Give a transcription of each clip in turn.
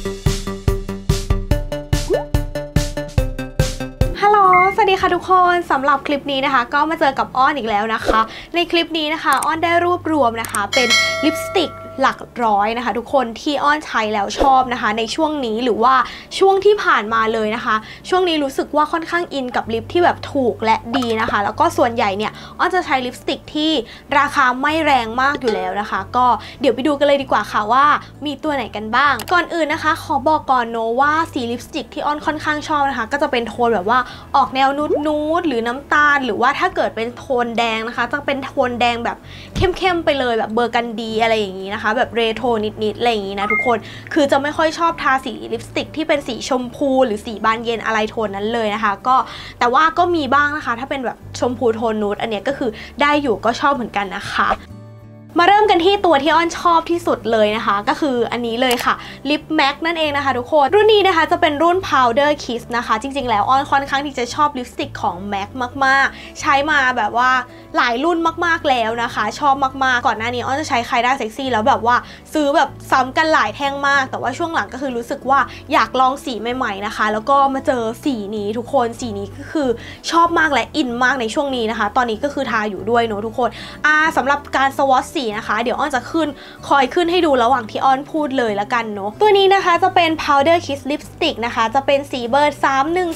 ฮัลโหลสวัสดีค่ะทุกคนสำหรับคลิปนี้นะคะก็มาเจอกับอ้อนอีกแล้วนะคะในคลิปนี้นะคะอ้อนได้รวบรวมนะคะเป็นลิปสติกหลักร้อยนะคะทุกคนที่อ้อนใช้แล้วชอบนะคะในช่วงนี้หรือว่าช่วงที่ผ่านมาเลยนะคะช่วงนี้รู้สึกว่าค่อนข้างอินกับลิปที่แบบถูกและดีนะคะแล้วก็ส่วนใหญ่เนี่ยอ้อนจะใช้ลิปสติกที่ราคาไม่แรงมากอยู่แล้วนะคะก็เดี๋ยวไปดูกันเลยดีกว่าค่ะว่ามีตัวไหนกันบ้างก่อนอื่นนะคะขอบอกก่อนเนอะว่าสีลิปสติกที่อ้อนค่อนข้างชอบนะคะก็จะเป็นโทนแบบว่าออกแนวนูดหรือน้ำตาลหรือว่าถ้าเกิดเป็นโทนแดงนะคะจะเป็นโทนแดงแบบเข้มๆไปเลยแบบเบอร์กันดีอะไรอย่างนี้นะคะแบบเรโทรนิดๆอะไรอย่างนี้นะทุกคนคือจะไม่ค่อยชอบทาสีลิปสติกที่เป็นสีชมพูหรือสีบานเย็นอะไรโทนนั้นเลยนะคะก็แต่ว่าก็มีบ้างนะคะถ้าเป็นแบบชมพูโทนนูดอันนี้ก็คือได้อยู่ก็ชอบเหมือนกันนะคะมาเริ่มกันที่ตัวที่อ้อนชอบที่สุดเลยนะคะก็คืออันนี้เลยค่ะลิปแม็กนั่นเองนะคะทุกคนรุ่นนี้นะคะจะเป็นรุ่น Powder Kiss นะคะจริงๆแล้วอ้อนค่อนข้างที่จะชอบลิปสติกของแม็กมากๆใช้มาแบบว่าหลายรุ่นมากๆแล้วนะคะชอบมากๆก่อนหน้านี้อ้อนจะใช้ไคด้าเซ็กซี่แล้วแบบว่าซื้อแบบซ้ำกันหลายแท่งมากแต่ว่าช่วงหลังก็คือรู้สึกว่าอยากลองสีใหม่ๆนะคะแล้วก็มาเจอสีนี้ทุกคนสีนี้ก็คือชอบมากและอินมากในช่วงนี้นะคะตอนนี้ก็คือทาอยู่ด้วยเนอะทุกคนสำหรับการสวอตสีนะคะเดี๋ยวอ้อนจะคอยขึ้นให้ดูระหว่างที่อ้อนพูดเลยละกันเนาะตัวนี้นะคะจะเป็น Powder Kiss Lipstick นะคะจะเป็นสีเบอร์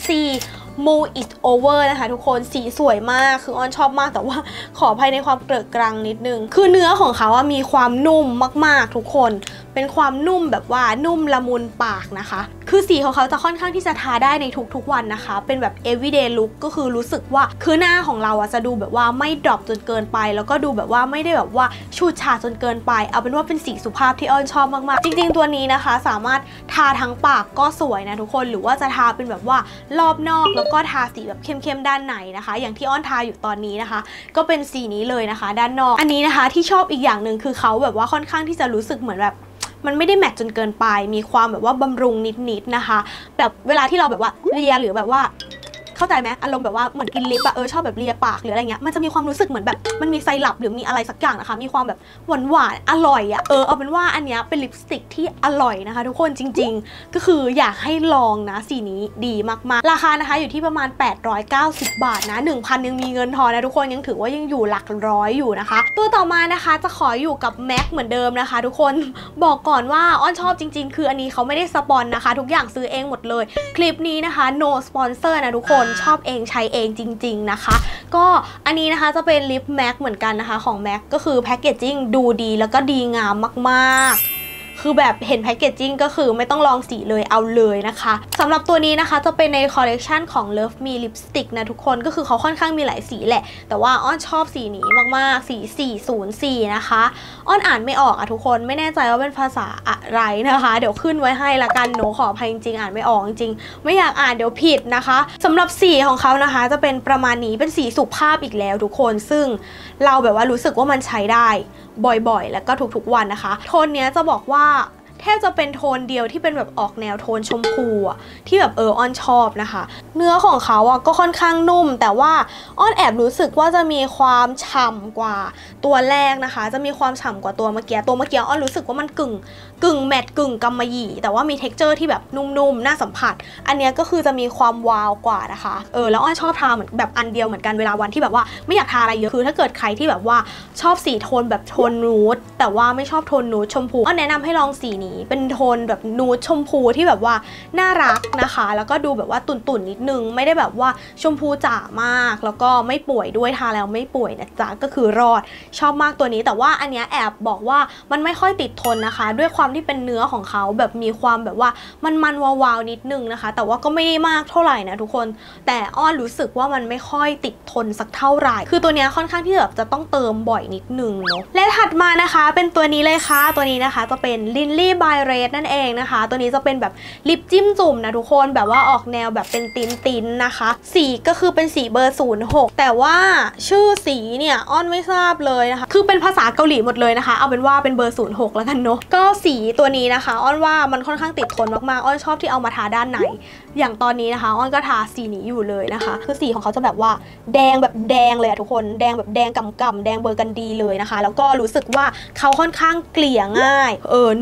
314 Move It Over นะคะทุกคนสีสวยมากคืออ้อนชอบมากแต่ว่าขออภัยในความเกลอะกรังนิดนึงคือเนื้อของเขาอะมีความนุ่มมากๆทุกคนเป็นความนุ่มแบบว่านุ่มละมุนปากนะคะคือสีของเขาจะค่อนข้างที่จะทาได้ในทุกๆวันนะคะเป็นแบบ everyday look ก็คือรู้สึกว่าคือหน้าของเราอะจะดูแบบว่าไม่ดรอปจนเกินไปแล้วก็ดูแบบว่าไม่ได้แบบว่าฉูดฉาดจนเกินไปเอาเป็นว่าเป็นสีสุภาพที่อ้อนชอบมากๆจริงๆตัวนี้นะคะสามารถทาทั้งปากก็สวยนะทุกคนหรือว่าจะทาเป็นแบบว่ารอบนอกแล้วก็ทาสีแบบเข้มๆด้านในนะคะอย่างที่อ้อนทาอยู่ตอนนี้นะคะก็เป็นสีนี้เลยนะคะด้านนอกอันนี้นะคะที่ชอบอีกอย่างหนึ่งคือเขาแบบว่าค่อนข้างที่จะรู้สึกเหมือนแบบมันไม่ได้แมทจนเกินไปมีความแบบว่าบำรุงนิดๆนะคะแบบเวลาที่เราแบบว่าเลียหรือแบบว่าเข้าใจไหมอารมณ์แบบว่าเหมือนกินลิปอะชอบแบบเลียปากหรืออะไรเงี้ยมันจะมีความรู้สึกเหมือนแบบมันมีไซรัปหรือมีอะไรสักอย่างนะคะมีความแบบหวานอร่อยอะเอาเป็นว่าอันเนี้ยเป็นลิปสติกที่อร่อยนะคะทุกคนจริงๆก็คืออยากให้ลองนะสีนี้ดีมากๆราคานะคะอยู่ที่ประมาณ890 บาทนะ1,000ยังมีเงินทอนนะทุกคนยังถือว่ายังอยู่หลักร้อยอยู่นะคะตัวต่อมานะคะจะขออยู่กับแม็กเหมือนเดิมนะคะทุกคนบอกก่อนว่าอ้อนชอบจริงๆคืออันนี้เขาไม่ได้สปอนนะคะทุกอย่างซื้อเองหมดเลยคลิปนี้นะคะ no sponsor นะทุกคนชอบเองใช้เองจริงๆนะคะก็อันนี้นะคะจะเป็นลิปแม็กเหมือนกันนะคะของแม็กก็คือแพคเกจจิ้งดูดีแล้วก็ดีงามมากๆคือแบบเห็นแพคเกจจิ้งก็คือไม่ต้องลองสีเลยเอาเลยนะคะสำหรับตัวนี้นะคะจะเป็นในคอลเลกชันของ Love Me Lipstick นะทุกคนก็คือเขาค่อนข้างมีหลายสีแหละแต่ว่าอ้อนชอบสีนี้มากๆสี404นะคะอ้อนอ่านไม่ออกอะทุกคนไม่แน่ใจว่าเป็นภาษาอะไรนะคะเดี๋ยวขึ้นไว้ให้ละกันหนูขออภัยจริงๆอ่านไม่ออกจริงๆไม่อยากอ่านเดี๋ยวผิดนะคะสำหรับสีของเขานะคะจะเป็นประมาณนี้เป็นสีสุภาพอีกแล้วทุกคนซึ่งเราแบบว่ารู้สึกว่ามันใช้ได้บ่อยๆแล้วก็ทุกๆวันนะคะโทนเนี้ยจะบอกว่าแทบจะเป็นโทนเดียวที่เป็นแบบออกแนวโทนชมพูอะที่แบบอ้อนชอบนะคะเนื้อของเขาอะก็ค่อนข้างนุ่มแต่ว่าอ้อนแอบรู้สึกว่าจะมีความฉ่ำกว่าตัวแรกนะคะจะมีความฉ่ำกว่าตัวเมื่อกี้อ้อนรู้สึกว่ามันกึ่งแมตต์กึ่งกำมะหยี่แต่ว่ามี texture ที่แบบนุ่มๆน่าสัมผัสอันนี้ก็คือจะมีความวาวกว่านะคะแล้วอ้อนชอบทาเหมือนแบบอันเดียวเหมือนกันเวลาวันที่แบบว่าไม่อยากทาอะไรเยอะคือถ้าเกิดใครที่แบบว่าชอบสีโทนแบบโทนนูดแต่ว่าไม่ชอบโทนนูดชมพูอ้อนแนะนำให้ลองสีนี้เป็นโทนแบบนูดชมพูที่แบบว่าน่ารักนะคะแล้วก็ดูแบบว่าตุ่นๆนิดนึงไม่ได้แบบว่าชมพูจ๋ามากแล้วก็ไม่ป่วยด้วยทาแล้วไม่ป่วยนะจ๊ะก็คือรอดชอบมากตัวนี้แต่ว่าอันนี้แอบบอกว่ามันไม่ค่อยติดทนนะคะด้วยความที่เป็นเนื้อของเขาแบบมีความแบบว่ามันวาวๆนิดนึงนะคะแต่ว่าก็ไม่ได้มากเท่าไหร่นะทุกคนแต่อ้อนรู้สึกว่ามันไม่ค่อยติดทนสักเท่าไหร่คือตัวนี้ค่อนข้างที่แบบจะต้องเติมบ่อยนิดนึงเนาะและถัดมานะคะเป็นตัวนี้เลยค่ะตัวนี้นะคะจะเป็น Lily by Red นั่นเองนะคะตัวนี้จะเป็นแบบลิปจิ้มจุ่มนะทุกคนแบบว่าออกแนวแบบเป็นติ้นนะคะสีก็คือเป็นสีเบอร์06แต่ว่าชื่อสีเนี่ยอ้อนไม่ทราบเลยนะคะคือเป็นภาษาเกาหลีหมดเลยนะคะเอาเป็นว่าเป็นเบอร์06แล้วกันเนาะก็สีตัวนี้นะคะอ้อนว่ามันค่อนข้างติดทนมากๆอ้อนชอบที่เอามาทาด้านในอย่างตอนนี้นะคะอ้อนก็ทาสีนี้อยู่เลยนะคะคือสีของเขาจะแบบว่าแดงแบบแดงเลยอะทุกคนแดงแบบแดงก่ำๆแดงเบอร์กันดีเลยนะคะแล้วก็รู้สึกว่าเขาค่อนข้างเกลี่ยง่ายเนื้อมัน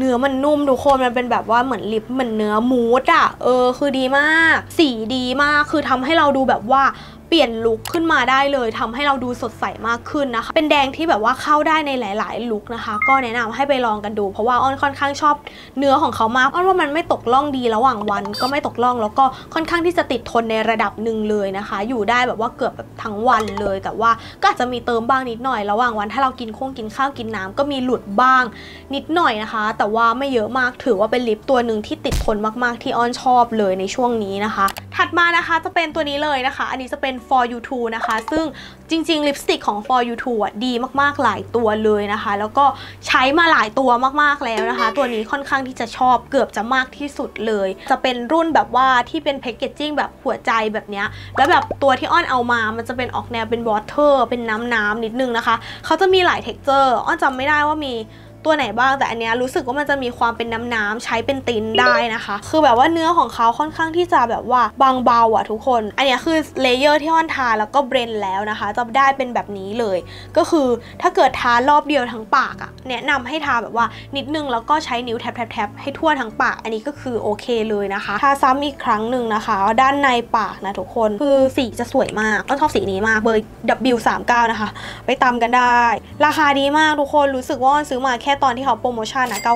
นุ่มทุกคนมันเป็นแบบว่าเหมือนลิปเหมือนเนื้อมูสอ่ะคือดีมากสีดีมากคือทำให้เราดูแบบว่าเปลี่ยนลุคขึ้นมาได้เลยทำให้เราดูสดใสมากขึ้นนะคะเป็นแดงที่แบบว่าเข้าได้ในหลายๆลุคนะคะก็แนะนำให้ไปลองกันดูเพราะว่าอ้อนค่อนข้างชอบเนื้อของเขามากอ้อนว่ามันไม่ตกล่องดีระหว่างวันก็ไม่ตกล่องแล้วก็ค่อนข้างที่จะติดทนในระดับหนึ่งเลยนะคะอยู่ได้แบบว่าเกือบแบบทั้งวันเลยแต่ว่าก็อาจจะมีเติมบ้างนิดหน่อยระหว่างวันถ้าเรากินข้าวกินน้ำก็มีหลุดบ้างนิดหน่อยนะคะแต่ว่าไม่เยอะมากถือว่าเป็นลิปตัวหนึ่งที่ติดทนมากๆที่อ้อนชอบเลยในช่วงนี้นะคะถัดมานะคะจะเป็นตัวนี้เลยนะคะอันนี้จะเป็น For You Too นะคะซึ่งจริงๆลิปสติกของ For You Too อ่ะดีมากๆหลายตัวเลยนะคะแล้วก็ใช้มาหลายตัวมากๆแล้วนะคะตัวนี้ค่อนข้างที่จะชอบเกือบจะมากที่สุดเลยจะเป็นรุ่นแบบว่าที่เป็นแพคเกจจิ้งแบบหัวใจแบบเนี้ยแล้วแบบตัวที่อ้อนเอามามันจะเป็นออกแนวเป็นวอเตอร์เป็นน้ำนิดนึงนะคะเขาจะมีหลายเท็กเจอร์อ้อนจำไม่ได้ว่ามีตัวไหนบ้างแต่อันเนี้ยรู้สึกว่ามันจะมีความเป็นน้ำใช้เป็นตินได้นะคะคือแบบว่าเนื้อของเขาค่อนข้างที่จะแบบว่าบางเบาอะทุกคนอันนี้คือเลเยอร์ที่อ้อนทาแล้วก็เบรนแล้วนะคะจะได้เป็นแบบนี้เลยก็คือถ้าเกิดทารอบเดียวทั้งปากอะแนะนำให้ทาแบบว่านิดนึงแล้วก็ใช้นิ้วแทบให้ทั่วทั้งปากอันนี้ก็คือโอเคเลยนะคะทาซ้ำอีกครั้งหนึ่งนะคะด้านในปากนะทุกคนคือสีจะสวยมากอ้อนชอบสีนี้มากเบอร์ W39 นะคะไปตามกันได้ราคาดีมากทุกคนรู้สึกว่าอ้อนซื้อมาแค่ตอนที่เขาโปรโมชั่นนะ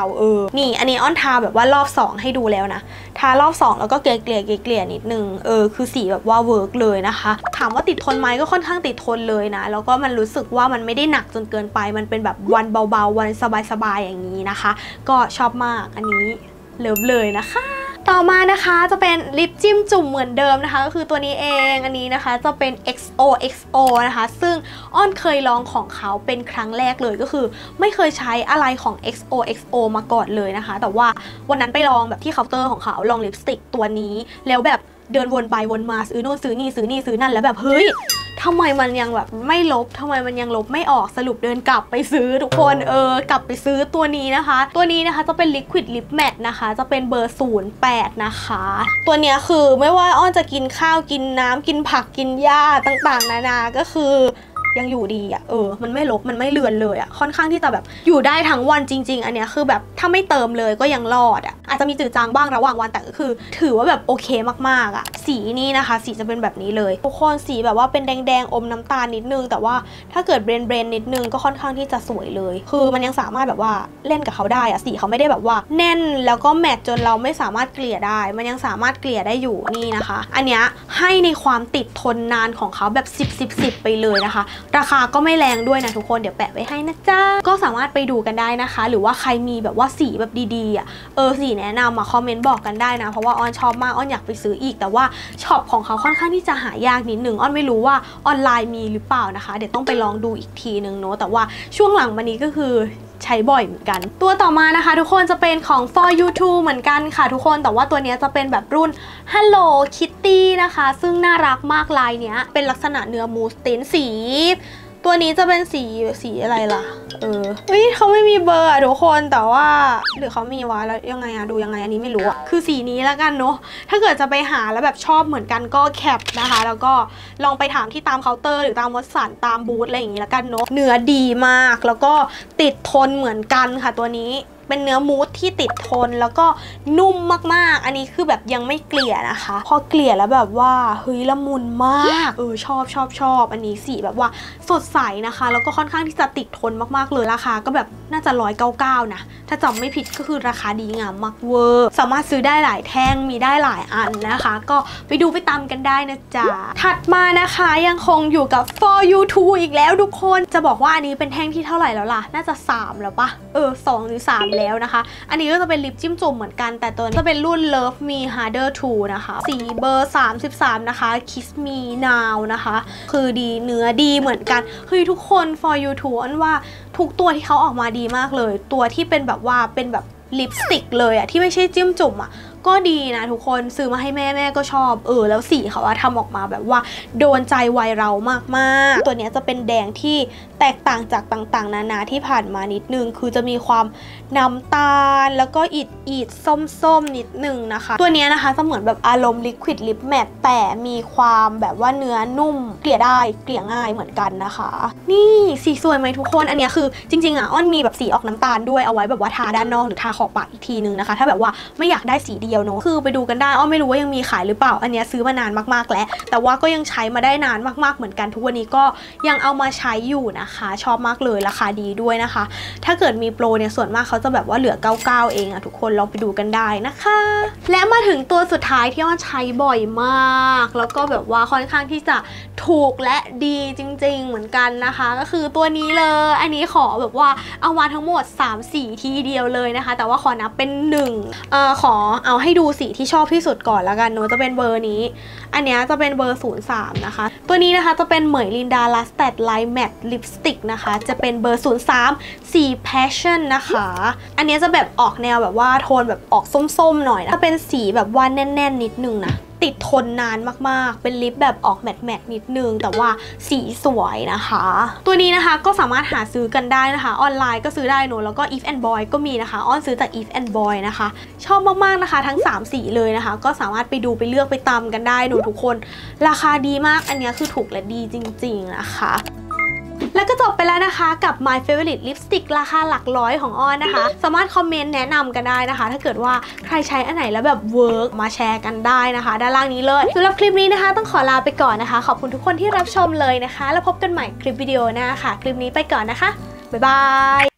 99นี่อันนี้อ้อนทาแบบว่ารอบ2ให้ดูแล้วนะทารอบ2แล้วก็เกลี่ยนิดนึงคือสีแบบว่าเวิร์กเลยนะคะถามว่าติดทนไหมก็ค่อนข้างติดทนเลยนะแล้วก็มันรู้สึกว่ามันไม่ได้หนักจนเกินไปมันเป็นแบบวันเบาๆวันสบายๆอย่างนี้นะคะก็ชอบมากอันนี้เลิฟเลยนะคะต่อมานะคะจะเป็นลิปจิ้มจุ่มเหมือนเดิมนะคะก็คือตัวนี้เองอันนี้นะคะจะเป็น XOXO นะคะซึ่งอ้อนเคยลองของเขาเป็นครั้งแรกเลยก็คือไม่เคยใช้อะไรของ XOXO มาก่อนเลยนะคะแต่ว่าวันนั้นไปลองแบบที่เคาน์เตอร์ของเขาลองลิปสติกตัวนี้แล้วแบบเดินวนไปวนมาซื้อโน่นซื้อนี่ซื้อนั่นแล้วแบบเฮ้ยทำไมมันยังแบบไม่ลบทำไมมันยังลบไม่ออกสรุปเดินกลับไปซื้อทุกคนกลับไปซื้อตัวนี้นะคะจะเป็น Liquid Lip Matte นะคะจะเป็นเบอร์ 08 นะคะตัวเนี้ยคือไม่ว่าอ้อนจะกินข้าวกินน้ำกินผักกินหญ้าต่างๆนานาก็คือยังอยู่ดีอ่ะมันไม่ลบมันไม่เลือนเลยอ่ะค่อนข้างที่จะแบบอยู่ได้ทั้งวันจริงๆอันเนี้ยคือแบบถ้าไม่เติมเลยก็ยังรอดอ่ะอาจจะมีจืดจางบ้างระหว่างวันแต่ก็คือถือว่าแบบโอเคมากๆอ่ะสีนี้นะคะสีจะเป็นแบบนี้เลยทุกคนสีแบบว่าเป็นแดงๆอมน้ำตาลนิดนึงแต่ว่าถ้าเกิดเบรนนิดนึงก็ค่อนข้างที่จะสวยเลยคือมันยังสามารถแบบว่าเล่นกับเขาได้อ่ะสีเขาไม่ได้แบบว่าแน่นแล้วก็แมทจนเราไม่สามารถเกลี่ยได้มันยังสามารถเกลี่ยได้อยู่นี่นะคะอันเนี้ยให้ในความติดทนนานของเขาแบบ10ไปเลยนะคะราคาก็ไม่แรงด้วยนะทุกคนเดี๋ยวแปะไว้ให้นะจ๊ะก็สามารถไปดูกันได้นะคะหรือว่าใครมีแบบว่าสีแบบดีๆอ่ะสีแนะนำมาคอมเมนต์บอกกันได้นะเพราะว่าอ้อนชอบมากอ้อนอยากไปซื้ออีกแต่ว่าช็อปของเขาค่อนข้างที่จะหายากนิดนึงอ้อนไม่รู้ว่าออนไลน์มีหรือเปล่านะคะเดี๋ยวต้องไปลองดูอีกทีนึงเนาะแต่ว่าช่วงหลังมานี้ก็คือใช้บ่อยเหมือนกันตัวต่อมานะคะทุกคนจะเป็นของ For You Too เหมือนกันค่ะทุกคนแต่ว่าตัวนี้จะเป็นแบบรุ่น Hello Kitty นะคะซึ่งน่ารักมากลายเนี้ยเป็นลักษณะเนื้อมูสตินสีตัวนี้จะเป็นสีอะไรล่ะเขาไม่มีเบอร์อะทุกคนแต่ว่าหรือเขามีวะแล้วยังไงอะดูยังไงอันนี้ไม่รู้อะคือสีนี้แล้วกันเนาะถ้าเกิดจะไปหาแล้วแบบชอบเหมือนกันก็แคปนะคะแล้วก็ลองไปถามที่ตามเคาน์เตอร์หรือตามวัดสันตามบูธอะไรอย่างงี้แล้วกันเนาะเนื้อดีมากแล้วก็ติดทนเหมือนกันค่ะตัวนี้เป็นเนื้อมูสที่ติดทนแล้วก็นุ่มมากๆอันนี้คือแบบยังไม่เกลี่ยนะคะพอเกลี่ยแล้วแบบว่าเฮ้ยละมุนมากชอบอันนี้สีแบบว่าสดใสนะคะแล้วก็ค่อนข้างที่จะติดทนมากๆเลยราคาก็แบบน่าจะ199นะถ้าจำไม่ผิดก็คือราคาดีงามมากเวอร์สามารถซื้อได้หลายแท่งมีได้หลายอันนะคะก็ไปดูไปตามกันได้นะจ๊ะถัดมานะคะยังคงอยู่กับ For You Too อีกแล้วทุกคนจะบอกว่าอันนี้เป็นแท่งที่เท่าไหร่แล้วล่ะน่าจะ3แล้วปะ2 หรือ 3แล้วนะคะอันนี้ก็จะเป็นลิปจิ้มจุ่มเหมือนกันแต่ตัวนี้จะเป็นรุ่น Love Me Harder 2 นะคะสีเบอร์33นะคะ Kiss Me Now นะคะคือดีเนื้อดีเหมือนกันคือทุกคน For You Too อันว่าทุกตัวที่เขาออกมาดีมากเลยตัวที่เป็นแบบว่าเป็นแบบลิปสติกเลยอะที่ไม่ใช่จิ้มจุ่มอะก็ดีนะทุกคนซื้อมาให้แม่ก็ชอบแล้วสีเขาทำออกมาแบบว่าโดนใจวัยเรามากๆตัวนี้จะเป็นแดงที่แตกต่างจากต่างๆนานาที่ผ่านมานิดนึงคือจะมีความน้ำตาลแล้วก็อิดส้มนิดนึงนะคะตัวนี้นะคะจะเหมือนแบบอารมณ์ลิควิดลิปแมตแต่มีความแบบว่าเนื้อนุ่มเกลี่ยได้เกลี่ยง่ายเหมือนกันนะคะนี่สีสวยไหมทุกคนอันนี้คือจริงๆอ้อนมีแบบสีออกน้ำตาลด้วยเอาไว้แบบว่าทาด้านนอกหรือทาขอบปากอีกทีนึงนะคะถ้าแบบว่าไม่อยากได้สีเดียวเนอะคือไปดูกันได้อ้อนไม่รู้ว่ายังมีขายหรือเปล่าอันนี้ซื้อมานานมากๆแล้วแต่ว่าก็ยังใช้มาได้นานมากๆเหมือนกันทุกวันนี้ก็ยังเอามาใช้อยู่นะคะชอบมากเลยราคาดีด้วยนะคะถ้าเกิดมีโปรเนี่ยส่วนมากเขาจะแบบว่าเหลือ99เองทุกคนลองไปดูกันได้นะคะและมาถึงตัวสุดท้ายที่อ้อนใช้บ่อยมากแล้วก็แบบว่าค่อนข้างที่จะถูกและดีจริงๆเหมือนกันนะคะก็คือตัวนี้เลยอันนี้ขอแบบว่าเอามาทั้งหมด3สีทีเดียวเลยนะคะแต่ว่าขอนับเป็น1ขอเอาให้ดูสีที่ชอบที่สุดก่อนแล้วกันเนอะจะเป็นเบอร์นี้อันนี้จะเป็นเบอร์03นะคะตัวนี้นะคะจะเป็นเหมยลินดาลัสแตดไลท์แมตต์ลิปสติกนะคะจะเป็นเบอร์03สี Passion นะคะอันนี้จะแบบออกแนวแบบว่าโทนแบบออกส้มๆหน่อยนะจะเป็นสีแบบว่าแน่นๆนิดนึงนะติดทนนานมากๆเป็นลิปแบบออกแมตต์นิดนึงแต่ว่าสีสวยนะคะตัวนี้นะคะก็สามารถหาซื้อกันได้นะคะออนไลน์ก็ซื้อได้เนอะแล้วก็ If and Boy ก็มีนะคะอ้อนซื้อจาก If and Boy นะคะชอบมากๆนะคะทั้ง3สีเลยนะคะก็สามารถไปดูไปเลือกไปตามกันได้หนูทุกคนราคาดีมากอันนี้คือถูกและดีจริงๆนะคะแล้วก็จบไปแล้วนะคะกับ My Favorite Lipstick ราคาหลักร้อยของอ้อนนะคะสามารถคอมเมนต์แนะนำกันได้นะคะถ้าเกิดว่าใครใช้อันไหนแล้วแบบเวิร์กมาแชร์กันได้นะคะด้านล่างนี้เลยสำหรับคลิปนี้นะคะต้องขอลาไปก่อนนะคะขอบคุณทุกคนที่รับชมเลยนะคะแล้วพบกันใหม่คลิปวิดีโอหน้าค่ะคลิปนี้ไปก่อนนะคะบ๊ายบาย